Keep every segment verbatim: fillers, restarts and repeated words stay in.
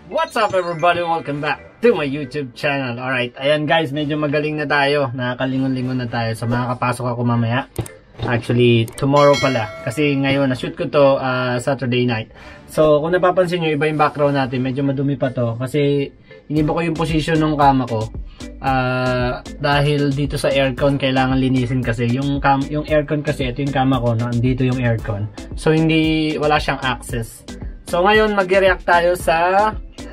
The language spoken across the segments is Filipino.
What's up everybody? Welcome back to my YouTube channel. Alright, ayan guys, medyo magaling na tayo. Nakakalingon-lingon na tayo. So makakapasok ako mamaya. Actually, tomorrow pala. Kasi ngayon, na-shoot ko to uh, Saturday night. So kung napapansin nyo, iba yung background natin. Medyo madumi pa to. Kasi iniba ko yung position ng kama ko. Uh, dahil dito sa aircon, kailangan linisin kasi. Yung, cam yung aircon kasi, ito yung kama ko. Nandito yung aircon. So hindi, wala siyang access. So ngayon, mag-react tayo sa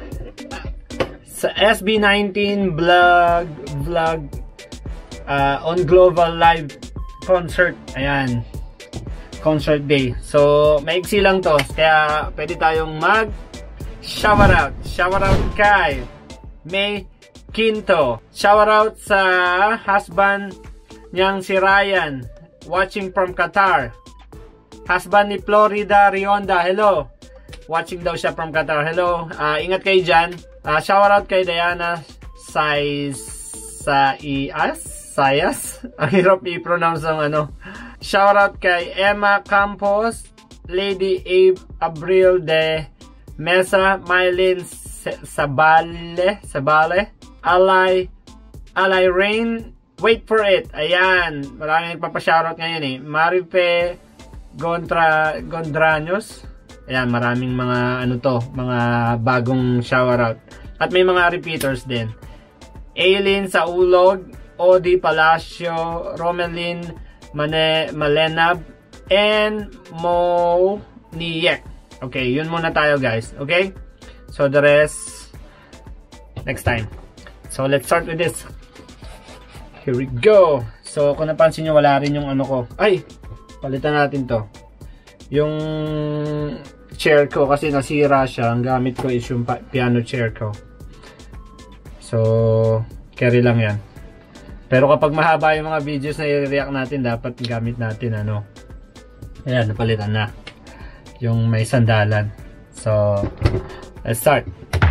sa S B nineteen vlog vlog uh, on Global Live concert. Ayan, concert day. So maiksi lang to, kaya pwede tayong mag shoutout shoutout kay May Quinto, shoutout sa husband niyang si Ryan, watching from Qatar. Husband ni Florida Rionda, hello, watching daw siya from Qatar. Hello, uh, ingat kayo dyan. Uh, shoutout kay Diana Sayas, Sayas, Sayas. Ang hirap i-pronounce ang ano. Shoutout kay Emma Campos, Lady Abe Abril de Mesa, Mylene Sabale, Sabale, Alay, Alay Rain, wait for it. Ayan, maraming nagpapa-shoutout ngayon eh. Marife Gondra, Gondraños. Ayan, maraming mga ano to, mga bagong shoutout. At may mga repeaters din. Aileen Saulog, Odi Palacio, Romelin Mane, Malenab, and Mo Niyek. Okay, yun muna tayo guys. Okay? So the rest, next time. So let's start with this. Here we go. So kung napansin nyo, wala rin yung ano ko. Ay! Palitan natin to. Yung chair ko kasi nasira siya. Ang gamit ko is yung piano chair ko. So, carry lang yan. Pero kapag mahaba yung mga videos na i-react natin, dapat gamit natin ano. Ayan, napalitan na. Yung may sandalan. So, let's start.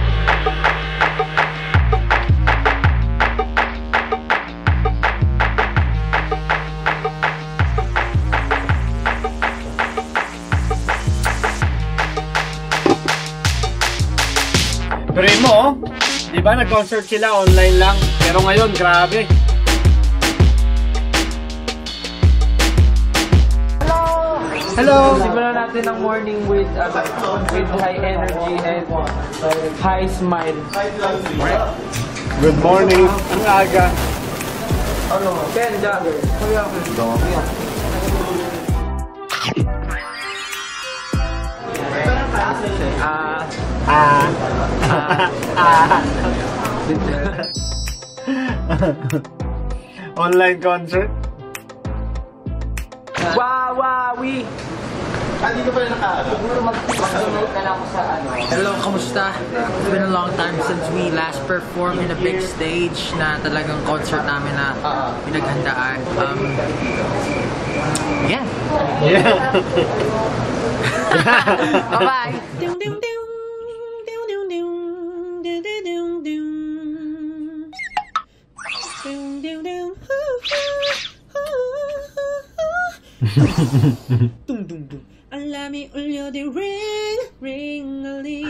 Pero mo, di ba nag-concert sila online lang, pero ngayon grabe. Hello! Hello! Simulan natin ang morning with uh, with high energy and high smile. Good morning. Ang aga. Ano? Ken, dyan. Kuya. Ah. Ah. Ah. Online concert. Wawawi! Hindi ka pala naka-ano? Mag-donate na lang ako sa ano. Hello, kamusta? It's been a long time since we last performed in a big stage na talagang concert namin na pinaghandaan. Um, yeah. Yeah. Bye-bye! Alami ulyo di ring ring ali.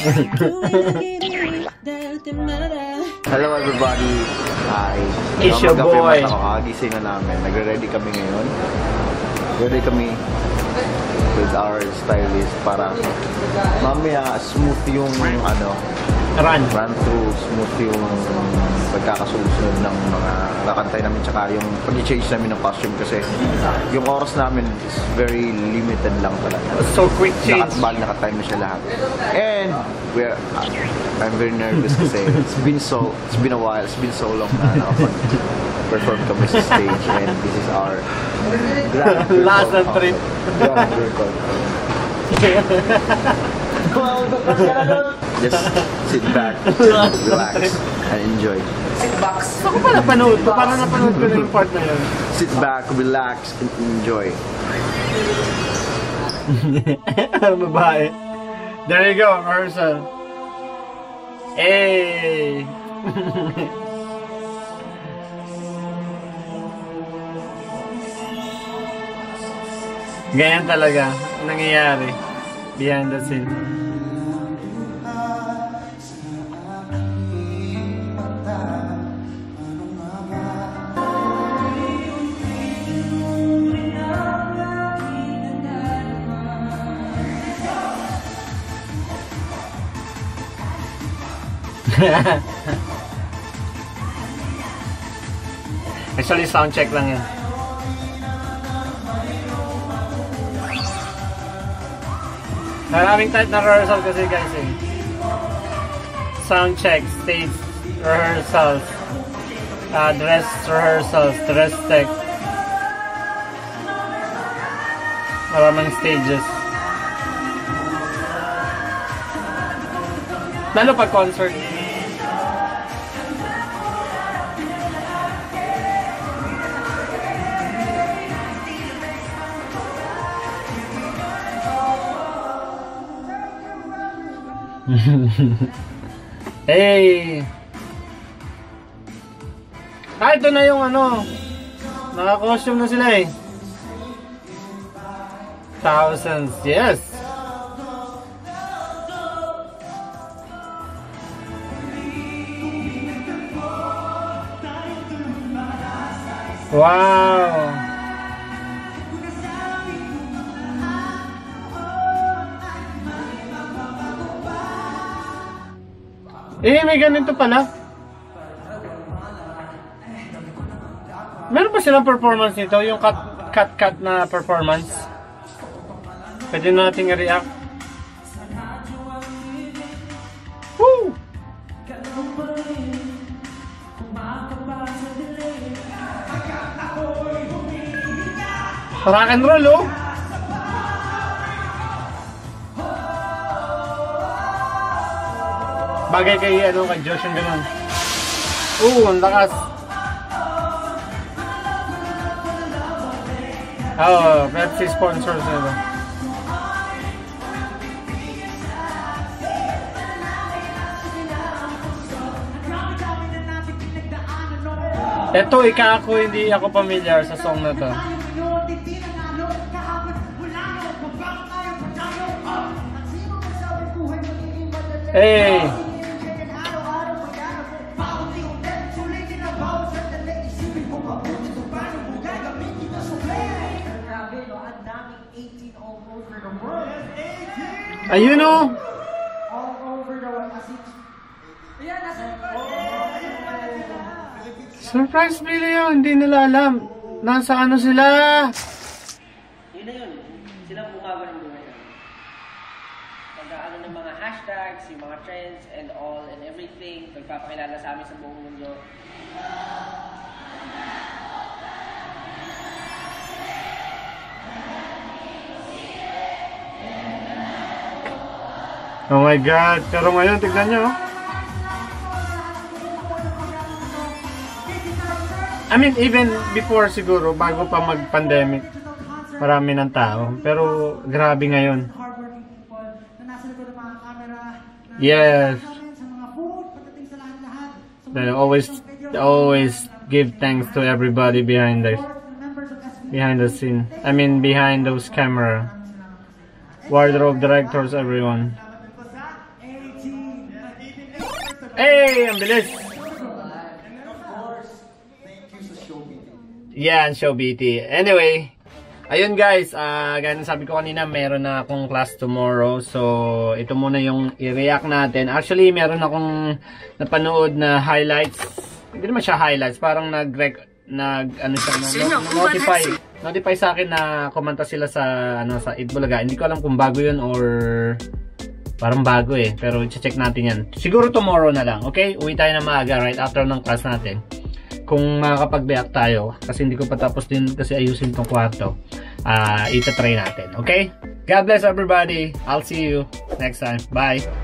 Hello everybody. Hi. It's your boy. Kakagising na namin. Nagre-ready kami ngayon. Ready kami with our stylist para mamaya smooth yung ano, Run. run through, smooth yung pagkakasunod ng mga kakantay namin, tsaka yung pag-change namin ng costume kasi yung oras namin is very limited lang talaga. So quick change. Nakatbal, nakatime na siya lahat. And we're, uh, I'm very nervous kasi it's been so, it's been a while, it's been so long na nakapag-perform kami sa stage, and this is our grand Last na trip. grand record. Just sit back, relax, and enjoy. Sit box. Ako pa napanood ko, parang napanood ko na yung part na yun. Sit back, relax, and enjoy. Babae. There you go, rehearsal. Hey! Ganyan talaga nangyayari behind the scene. Actually, sound check lang yan. Maraming type na rehearsal kasi guys eh. Sound check, stage rehearsals, uh, dress rehearsals, dress tech. Maraming stages. Lalo pag concert. Hey! Ah, ito na yung ano. Naka-costume na sila eh. Thousands, yes! Wow! Eh, may ganito pala. Meron pa silang performance nito, yung cut, cut, cut na performance. Pwede nating i-react. Woo! Rock and roll, oh! Bagay kay, ano, kay Josh yung ganun. Oo, ang lakas. Oo, oh, Pepsi sponsors nito. Ito, ika ako, hindi ako familiar sa song na to. Hey! Ayun o! Surprise video, hindi nila alam. Nasa ano sila? Yun na yun. Sila bumaba ng buhay na. Pag-ano ng mga hashtags, yung mga trends, and all, and everything. Nagpapakilala sa amin sa buong mundo. Oh my God! Pero ngayon, tignan nyo. I mean, even before siguro, bago pa mag-pandemic, marami ng tao. Pero grabe ngayon. Yes. They always, they always give thanks to everybody behind the, behind the scene. I mean, behind those camera. Wardrobe directors, everyone. Hey, ang bilis! Yeah, and Show B T. Anyway, ayun guys, uh, gaya ng sabi ko kanina, meron na akong class tomorrow. So, ito muna yung i-react natin. Actually, meron akong napanood na highlights. Hindi naman siya highlights, parang nag-rec, nag, ano siya, no, notify. Notify sa akin na kumanta sila sa, ano, sa Itbulaga. Hindi ko alam kung bago yun or parang bago eh. Pero i-check natin yan. Siguro tomorrow na lang, okay? Uwi tayo na maaga right after ng class natin. Kung makakapag-react tayo, kasi hindi ko pa tapos din kasi ayusin tong kwarto, uh, ita-try natin, okay? God bless everybody. I'll see you next time. Bye!